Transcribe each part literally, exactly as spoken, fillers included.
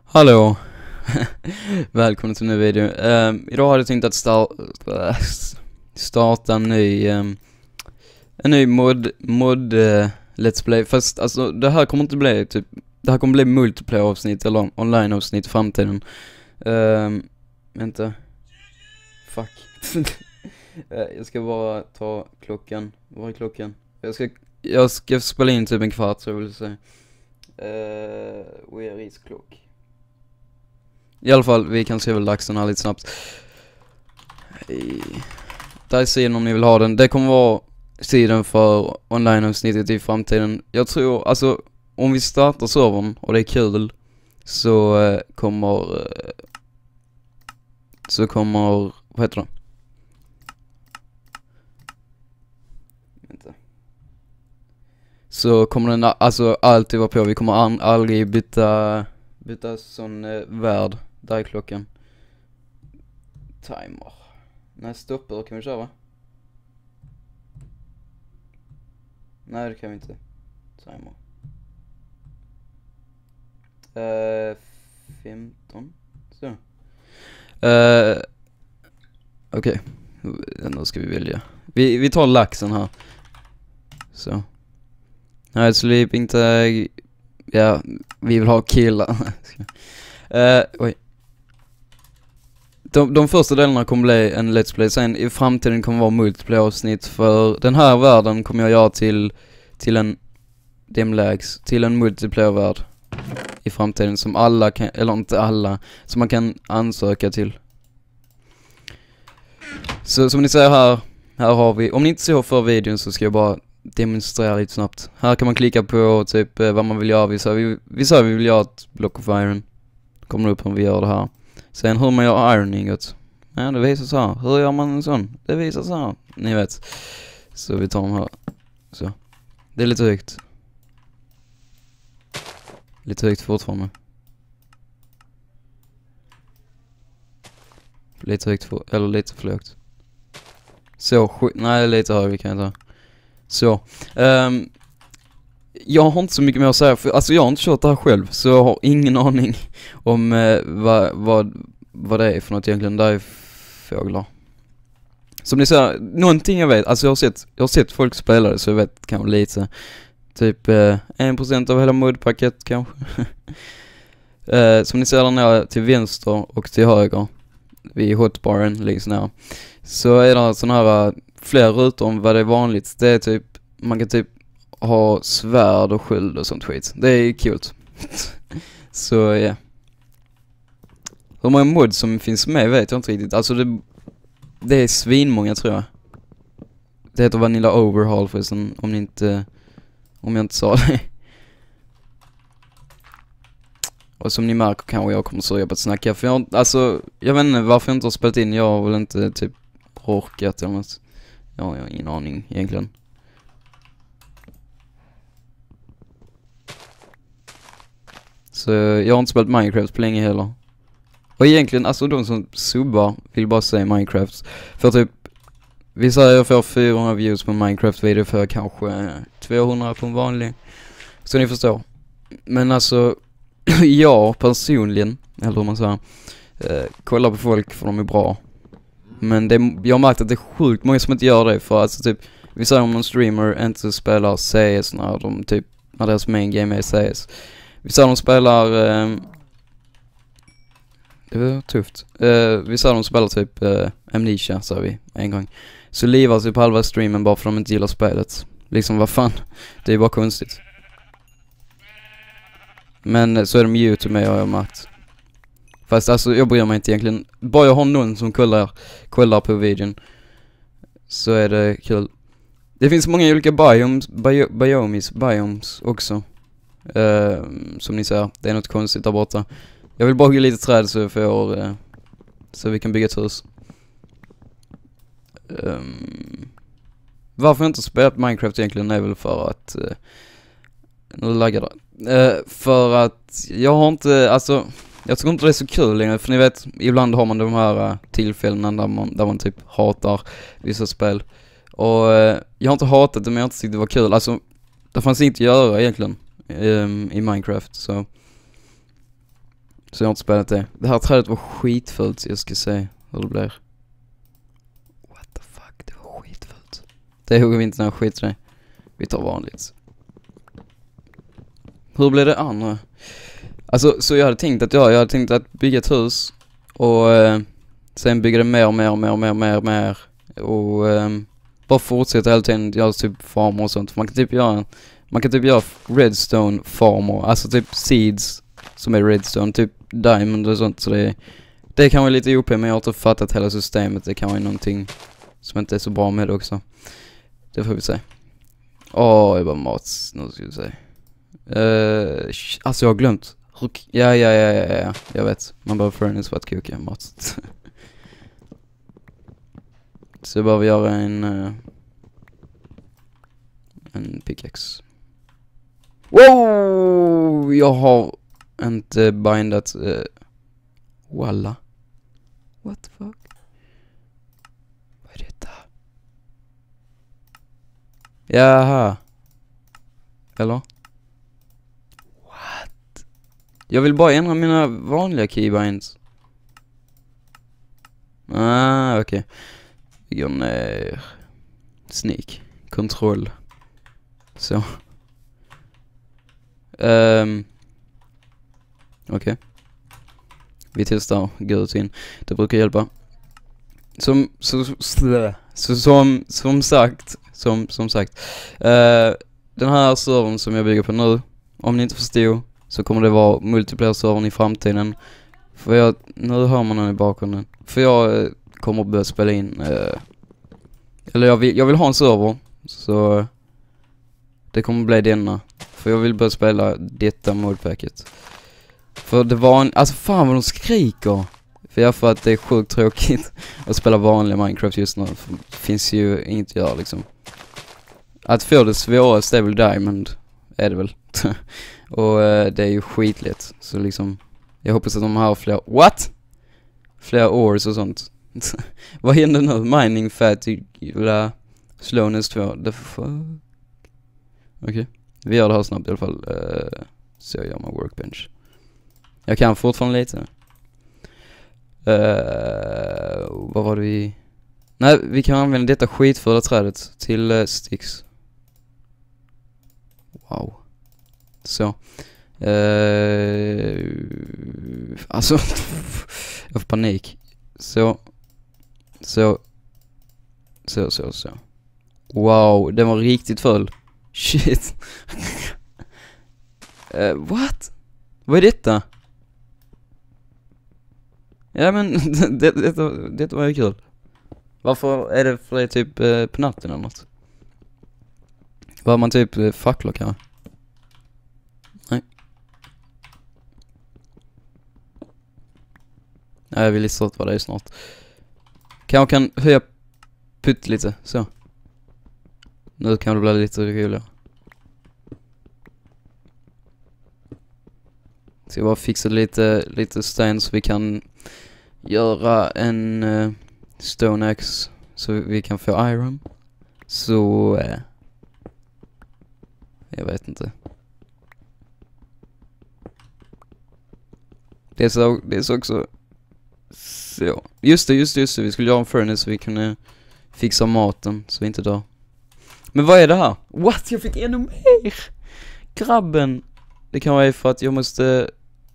Hallå. Välkommen till en ny video. Um, idag hade jag tänkt att start, starta en ny um, en ny mod mod uh, let's play. Fast alltså det här kommer inte bli typ det här kommer bli multiplayer avsnitt eller online avsnitt i framtiden. Um, vänta. Fuck. Jag ska bara ta klockan. Vad är klockan? Jag ska jag ska spela in typ en kvart, så jag vill säga. Uh, where is clock? I alla fall, vi kan se väl dagen här lite snabbt. I... Där är sidan om ni vill ha den. Det kommer vara sidan för online-avsnittet i framtiden. Jag tror, alltså, om vi startar servern och det är kul, så eh, kommer... Eh, så kommer... Vad heter det? Vänta. Så kommer den alltså alltid vara på. Vi kommer an, aldrig byta... Byta sån eh, värld. Där är klockan. Timer. När stoppar kan vi köra, va? Nej, det kan vi inte. Timer. Uh, femton. Så. Uh, Okej. Okay. Nu ska vi välja. Vi, vi tar laxen här. Så. Här är sleeping tag. Ja, vi vill ha killar. uh, oj. De, de första delarna kommer bli en let's play. Sen i framtiden kommer vara multiplayer avsnitt. För den här världen kommer jag göra till Till en Demlags Till en multiplayer värld i framtiden, som alla kan, eller inte alla, som man kan ansöka till. Så som ni ser här, här har vi, om ni inte ser för videon så ska jag bara demonstrera lite snabbt. Här kan man klicka på typ vad man vill göra. Vi sa vi, vi, sa vi vill göra ett block of iron. Kommer upp om vi gör det här. Sen hur man gör ironing. Ja, det visar så här. Hur gör man en sån? Det visar så här. Ni vet. Så vi tar den här. Så. Det är lite högt. Lite högt fortfarande. Lite högt för, eller lite för högt. Så, nej, lite högre kan jag ta. Så. Um, jag har inte så mycket mer att säga. För, alltså jag har inte kört det här själv. Så jag har ingen aning om uh, vad, vad, vad det är för något egentligen. Det är fåglar. Som ni ser, någonting jag vet. Alltså jag har sett, jag har sett folk spela det, så jag vet kanske lite. Typ uh, en procent av hela modpacket kanske. uh, som ni ser där nere till vänster och till höger. Vid hotbaren längst ner. Så är det sån här uh, fler rutor om vad det är vanligt. Det är typ, man kan typ ha svärd och sköld och sånt skit. Det är kul. Så ja. Yeah. Hur många mods som finns med vet jag inte riktigt. Alltså det, det är svinmånga tror jag. Det heter Vanilla Overhaul förresten, om ni inte, om jag inte sa det. Och som ni märker kanske jag kommer så jobba att snacka. För jag, alltså, jag vet inte varför jag inte har spelat in. Jag har väl inte typ orkat eller något. Jag har ingen aning egentligen. Så jag har inte spelat Minecraft på länge heller. Och egentligen, alltså de som subbar vill bara säga Minecraft. För typ, vi säger jag får fyrahundra views på Minecraft-video för kanske tvåhundra på en vanlig. Så ni förstår. Men alltså, jag personligen, eller hur man säger, eh, kollar på folk för de är bra. Men det, jag har märkt att det är sjukt många som inte gör det. För alltså typ, vi säger om någon streamer inte spelar C S när de typ, när deras main game är C S. Vi säger de spelar... Eh, det var tufft. Uh, vi sa de spelar typ uh, Amnesia, sa vi en gång. Så livar typ halva streamen bara för att de inte gillar spelet. Liksom, vad fan. Det är bara konstigt. Men uh, så är de YouTube med, har jag märkt. Fast alltså, jag bryr mig inte egentligen. Bara jag har någon som kollar, kollar på videon, så är det kul. Det finns många olika biomes, bio, biomes, biomes också. Uh, som ni ser, det är något konstigt där borta. Jag vill bara hugga lite träd så, för, uh, så vi kan bygga ett hus. Um, varför jag inte spelat Minecraft egentligen är väl för att... Uh, nu laggar det. Uh, för att jag har inte... Alltså, jag tycker inte det är så kul längre. För ni vet, ibland har man de här uh, tillfällena där man, där man typ hatar vissa spel. Och uh, jag har inte hatat det, men jag har inte tyckt det var kul. Alltså, det fanns inte att göra egentligen um, i Minecraft, så... Så jag har inte spelat det. Det här trädet var skitfult, jag ska se hur det blir. What the fuck, det var skitfult. Det hugger vi inte när skit det. Vi tar vanligt. Hur blev det andra? Alltså, så jag hade tänkt att jag, jag hade tänkt att bygga ett hus. Och eh, sen bygga det mer och mer och mer och mer och mer, mer. Och eh, bara fortsätta hela tiden göra typ farmer och sånt. Man kan typ göra, man kan typ göra redstone farmer. Alltså typ seeds som är redstone, typ diamond och sånt. Så det, det kan vara lite O P, men jag har inte fattat hela systemet. Det kan vara någonting som inte är så bra med det också. Det får vi se. Åh, jag bara mat. Nu ska vi se. Uh, alltså jag har glömt. Ja, ja, ja, ja, ja. Jag vet. Man behöver furnace för att koka mat. Så jag behöver göra en... Uh, en pickaxe. Wow! Jag har inte bindat... Uh, walla. What the fuck? Vad är detta? Jaha. Eller? What? Jag vill bara ändra mina vanliga keybinds. Ah, okej. Okay. Vi går ner. Sneak. Kontroll. Så. Um. Okej. Okay. Vi testar. Gå ut in. Det brukar hjälpa. Som, så, så, så, som, som sagt. Som, som sagt. Uh, den här servern som jag bygger på nu. Om ni inte förstod. Så kommer det vara multiplayer-servern i framtiden. För jag, nu hör man den i bakgrunden. För jag eh, kommer att börja spela in. Eh, eller jag vill, jag vill ha en server. Så det kommer bli denna. För jag vill börja spela detta modpacket. För det var en, alltså fan vad de skriker. För jag för att det är sjukt tråkigt att spela vanlig Minecraft just nu. För det finns ju inget att göra liksom. Att få det svåraste är väl Diamond. Är det väl. Och eh, det är ju skitlätt. Så liksom, jag hoppas att de har fler... What? Fler ores och sånt. Vad händer nu? Mining fatigue, slowness två. The fuck? Okej. Okay. Vi gör det här snabbt i alla fall. Uh, så jag gör min workbench. Jag kan fortfarande lite. Uh, vad var det vi... Nej, vi kan använda detta skitfulla trädet till uh, sticks. Wow. Så. Uh, alltså, jag får panik. Så. Så. Så, så, så. Wow, den var riktigt full. Shit. uh, what? Vad är detta? Ja men, det, det, det, det var ju kul. Varför är det för det typ uh, på natten eller något? Var man typ uh, facklor kanske? Nej. Nej, jag vill lista ut vad det är snart. Kanske kan höja putt lite, så. Nu kan det bli lite roligare. Ska bara fixa lite, lite sten så vi kan göra en uh, stone axe så vi kan få iron. Så, uh, jag vet inte. Det är så, det är så också så. Just det, just det, just det. Vi skulle göra en furnace så vi kunde fixa maten så vi inte dör. Men vad är det här? What? Jag fick ännu mer! Grabben! Det kan vara för att jag måste...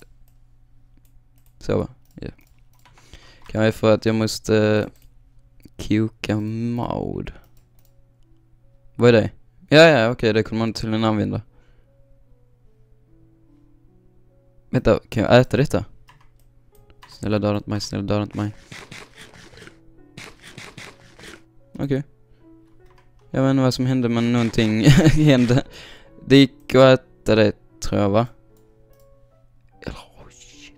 Så va? Yeah. Kan vara för att jag måste koka mod. Vad är det? Ja, ja, okej. Okay, det kommer man tydligen använda. Vänta, kan jag äta detta? Snälla döda inte mig, snälla döda inte mig. Okej. Okay. Jag vet inte vad som hände, men någonting hände. Det gick att äta det, tror jag, va? Oh, shit.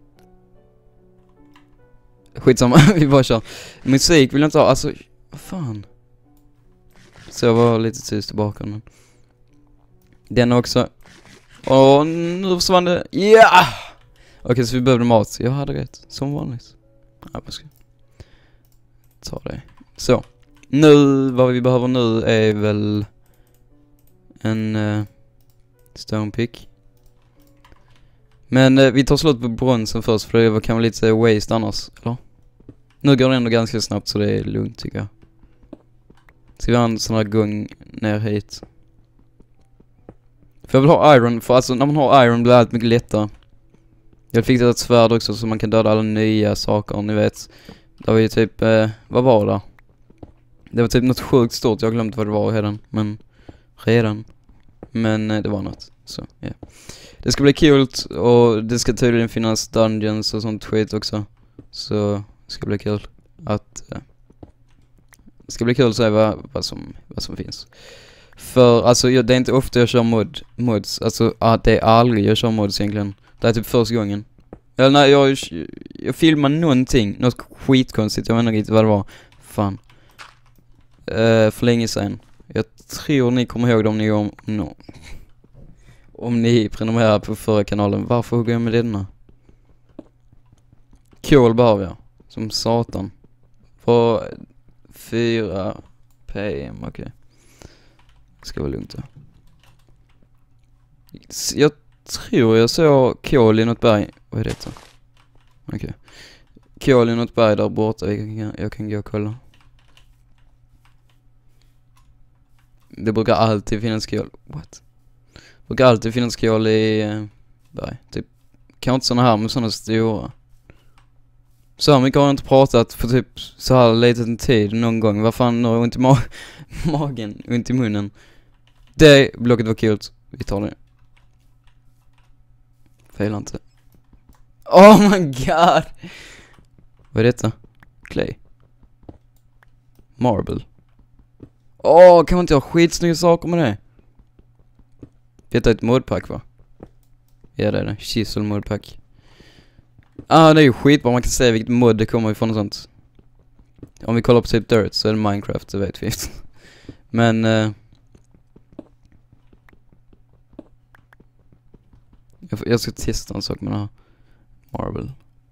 Skitsamma, vi bara kör. Musik vill jag inte ha, alltså, vad fan? Så jag var lite tyst i bakgrunden. Den också. Åh, nu försvann det. Ja! Yeah! Okej, okay, så vi behövde mat. Jag hade rätt, som vanligt. Ja, jag ska ta det. Så. Nu, vad vi behöver nu är väl en uh, stone pick. Men eh, vi tar slut på bronsen först, för det var kan vara lite waste annars, eller? Nu går det ändå ganska snabbt så det är lugnt tycker jag. Ska vi ha en sån här gång ner hit? För jag vill ha iron, för alltså när man har iron blir allt mycket lättare. Jag fick ett svärd också så man kan döda alla nya saker, ni vet. Det var ju typ, eh, vad var det? Det var typ något sjukt stort, jag har glömt vad det var redan. Men, redan. Men eh, det var något, så ja. Yeah. Det ska bli kul och det ska tydligen finnas dungeons och sånt skit också. Så det ska bli kul att... Eh, det ska bli kul att se vad, vad, som, vad som finns. För alltså jag, det är inte ofta jag kör mod, mods. Alltså ah, det är aldrig jag kör mods egentligen. Det är typ första gången. Eller nej, jag, jag filmar någonting. Något skitkonstigt, jag vet inte riktigt vad det var. Fan. Uh, för länge sedan. Jag tror ni kommer ihåg det om ni om, no. om ni prenumererar på förra kanalen. Varför hugger jag med denna? Kol behöver jag. Som satan. På fyra p m, okej. Okay. Ska vara lugnt då. Jag tror jag såg kol i något berg. Vad är det? Okej. Okay. Kol i något berg där borta. Jag kan, jag kan gå och kolla. Det brukar alltid finnas kol. What? Det brukar alltid finnas kol i eh, berg. Typ, kanske inte såna här med såna stora. Så här mycket har jag inte pratat på typ så här liten tid någon gång. Vad fan, har ont i ma magen, ont i munnen. Det blocket var kul. Vi tar det. Fejlar inte. Oh my god! Vad är detta? Clay. Marble. Åh, oh, kan man inte ha skitsnygga saker med det? Detta är ett modpack, va? Ja, det är det. Chisel modpack. Ah, det är ju skitbra. Man kan se vilket mod det kommer ifrån och sånt. Om vi kollar på typ Dirt så är det Minecraft, det vet vi. Men... Uh, jag, jag ska testa en sak med det här. Marble.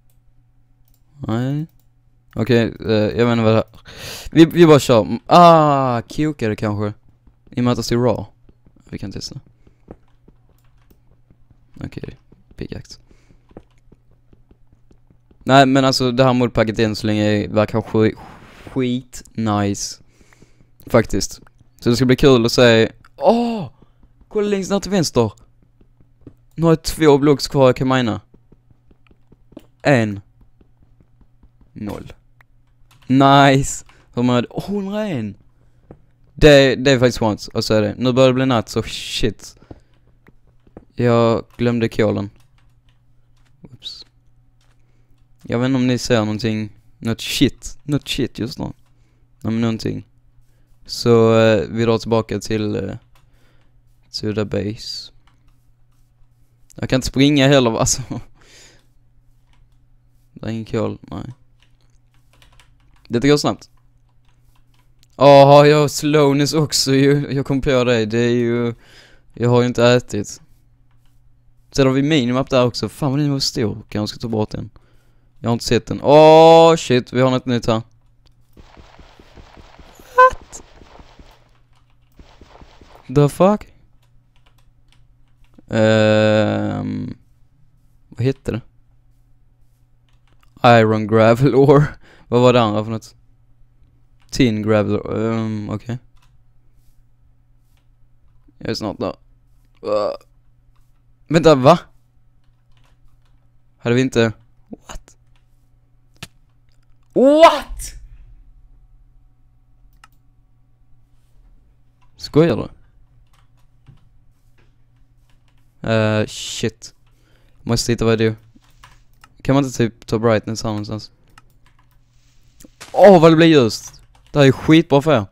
Nej. Okej, okay, uh, jag vet inte vad det är. Vi, vi bara kör. Ah, kokare kanske. I och med att det står raw. Vi kan testa. Okej, okay, pickaxe. Nej, men alltså det här modpacket än så länge verkar skit, skit nice. Faktiskt. Så det ska bli kul att se. Åh! Oh, kolla längst ner till vänster. Nu har jag två blocks kvar jag kan mina. En. Noll. Nice. Hur man hade hundraen. Det, det är faktiskt skönt att säga det. Nu börjar det bli natt så shit. Jag glömde kolen. Oops. Jag vet inte om ni ser någonting. Något shit. Något shit just nu. Nej men någonting. Så eh, vi drar tillbaka till eh, till the base. Jag kan inte springa heller alltså. Det är ingen kol, nej. Det går snabbt. Åh, jag har slowness också ju. Jag kom på det. Det är ju... Jag har ju inte ätit. Sen har vi minimap där också. Fan vad den var stor. Kan jag ska ta bort den. Jag har inte sett den. Åh, shit. Vi har något nytt här. What? The fuck? Um, vad heter det? Iron gravel ore. Vad var det andra för något? Tin gravel ore. Um, okej. Okay. Jag är snart där. Uh. Vänta, va? Hade vi inte... What? What? Skojar du? Uh, shit. Måste hitta vad det är. Kan man inte typ ta brightness här någonstans? Åh, oh, vad det blir ljust. Det här är skitbra för er.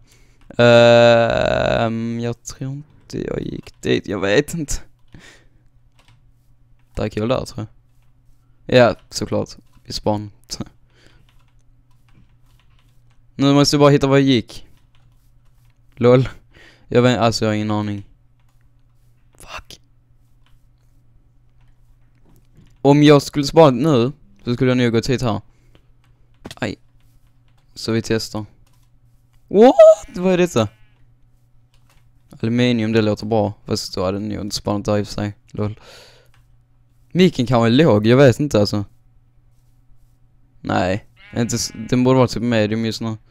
Uh, jag tror inte jag gick dit. Jag vet inte. Det är kul där, tror jag. Ja, såklart. Vi span. Nu måste jag bara hitta var jag gick. Lol. Jag vet, alltså jag har ingen aning. Fuck. Om jag skulle spara nu så skulle jag nog gå hit här. Aj. Så vi testar. What? Vad är detta? Aluminium, det låter bra. Fast då hade ni inte sparat där i sig. Lol. Micken kan vara låg, jag vet inte alltså. Nej, inte, den borde vara typ medium just nu.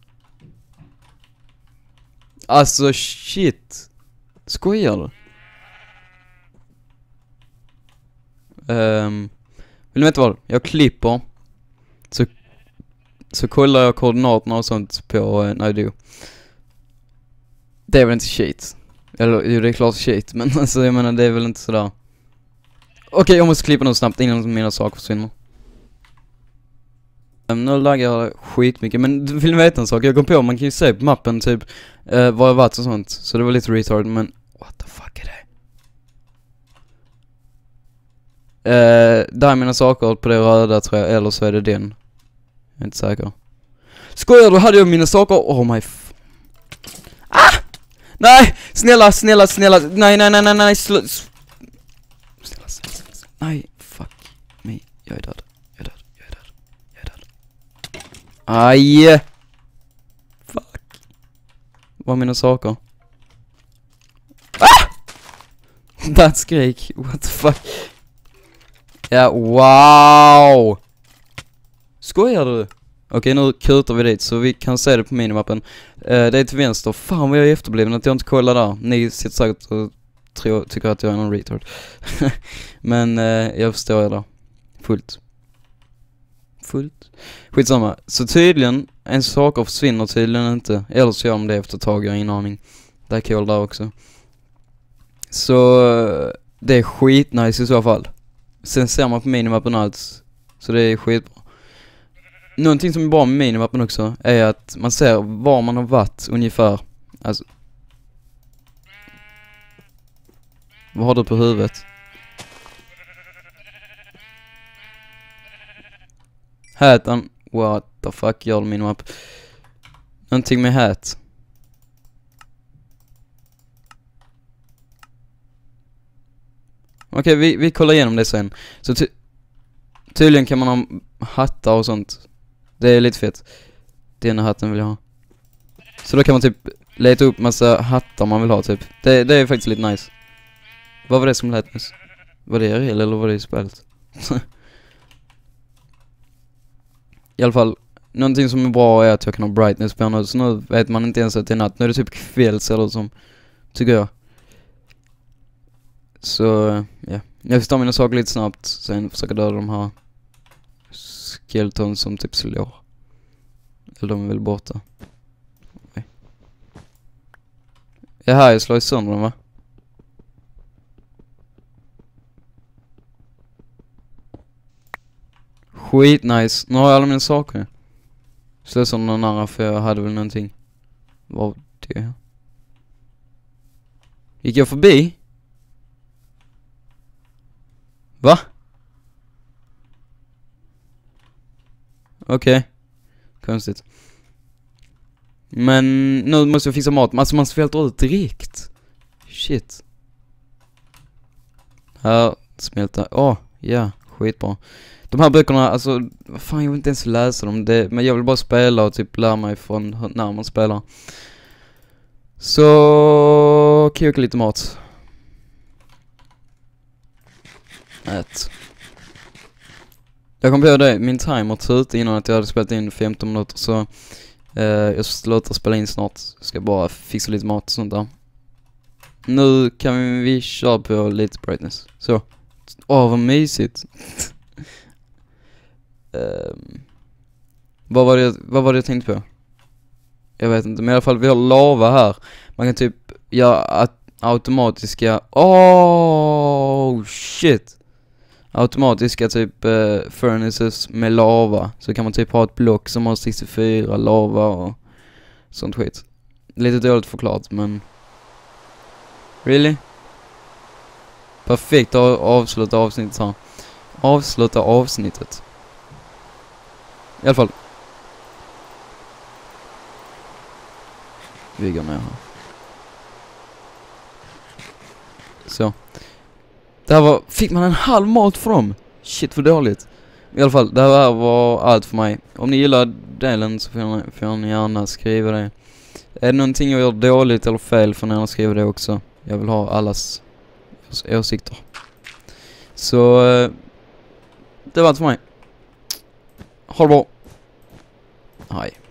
Alltså shit. Skojar du? Um, vill du veta vad? Jag klipper. Så, så kollar jag koordinaterna och sånt på uh, Naido. Det är väl inte shit. Eller jo, det är klart shit. Men alltså jag menar det är väl inte sådär. Okej, okay, jag måste klippa något snabbt innan mina saker försvinner. Um, nu laggar jag skitmycket. Men du vill veta en sak? Jag kom på, man kan ju se på mappen typ uh, var jag varit och sånt. Så det var lite retard, men what the fuck är det? Uh, där är mina saker på det röda tror jag, eller så är det den. Jag är inte säker. Skojar du? Hade jag mina saker? Oh my f... Ah! Nej! Snälla, snälla, snälla. Nej, nej, nej, nej, nej. Sl snälla, snälla, snälla. Nej, fuck me. Jag är död. Jag är död. Jag är död. Jag är död. Aj! Fuck. Vad är mina saker? Ah! That skrik. What the fuck? Ja, wow! Skojar du? Okej, nu kutar vi dit så vi kan se det på minimappen. Uh, det är till vänster. Fan vad jag är efterbliven att jag inte kollar där. Ni sitter säkert och tror, tycker att jag är någon retard. Men uh, jag förstår er där. Fullt. Fullt. Skitsamma. Så tydligen, en saker försvinner tydligen inte. Eller så gör de det efter ett tag, jag har ingen aning. Det är kul där också. Så uh, det är skitnice i så fall. Sen ser man på minimappen allt. Så det är skitbra. Någonting som är bra med minimappen också är att man ser var man har varit ungefär. Alltså. Vad har du på huvudet? Häten. What the fuck gör du minimap? Någonting med hat. Okej, okay, vi, vi kollar igenom det sen. Så ty tydligen kan man ha hattar och sånt. Det är lite fett. Den här hatten vill jag ha. Så då kan man typ leta upp massa hattar man vill ha typ. Det, det är faktiskt lite nice. Vad var det som lät nyss? Var det real eller var det i spelet? I alla fall, någonting som är bra är att jag kan ha brightness på nu. Så nu vet man inte ens att det är natt. Nu är det typ kvälls eller som, tycker jag. Så, ja. Jag förstår mina saker lite snabbt. Sen försöker döda de här skeleton som typ slår. Eller de är väl borta. Okay. Ja, här jag slår i sönder dem, va? Skit nice. Nu har jag alla mina saker. Slå sönder någon annan för jag hade väl någonting. Vad var det? Gick jag förbi? Va? Okej. Okay. Konstigt. Men nu måste jag fixa mat. Alltså man svälter ut direkt. Shit. Här smälta. Åh, oh, ja. Skitbra. De här böckerna, alltså, vad fan, jag vill inte ens läsa dem. Det, men jag vill bara spela och typ lära mig från när man spelar. Så, koka lite mat. Ät. Jag kom på det, min timer tog ut innan att jag hade spelat in femton minuter. Så eh, jag slutar spela in snart. Ska bara fixa lite mat och sånt där. Nu kan vi köra på lite brightness. Så. Åh, vad mysigt. um, vad, var det, vad var det jag tänkte på? Jag vet inte, men i alla fall vi har lava här. Man kan typ göra automatiska... Oh, shit. Automatiska typ uh, furnaces med lava. Så kan man typ ha ett block som har sextiofyra lava och sånt skit. Lite dåligt förklarat, men... Really? Perfekt att avsluta avsnittet här. Avsluta avsnittet. I alla fall. Vi går ner här. Så. Det här var... Fick man en halv mat för dem? Shit, för dåligt. I alla fall, det här var allt för mig. Om ni gillar delen så får ni, får ni gärna skriva det. Är det någonting jag gör dåligt eller fel får ni gärna skriva det också. Jag vill ha allas åsikter. Så eh, det var allt för mig. Ha det bra. Hej.